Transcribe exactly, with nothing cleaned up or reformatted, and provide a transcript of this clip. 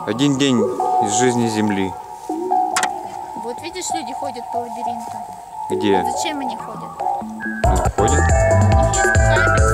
Один день из жизни Земли. Вот видишь, люди ходят по лабиринту. Где? Зачем они ходят? Ну, ходят. У них есть специальная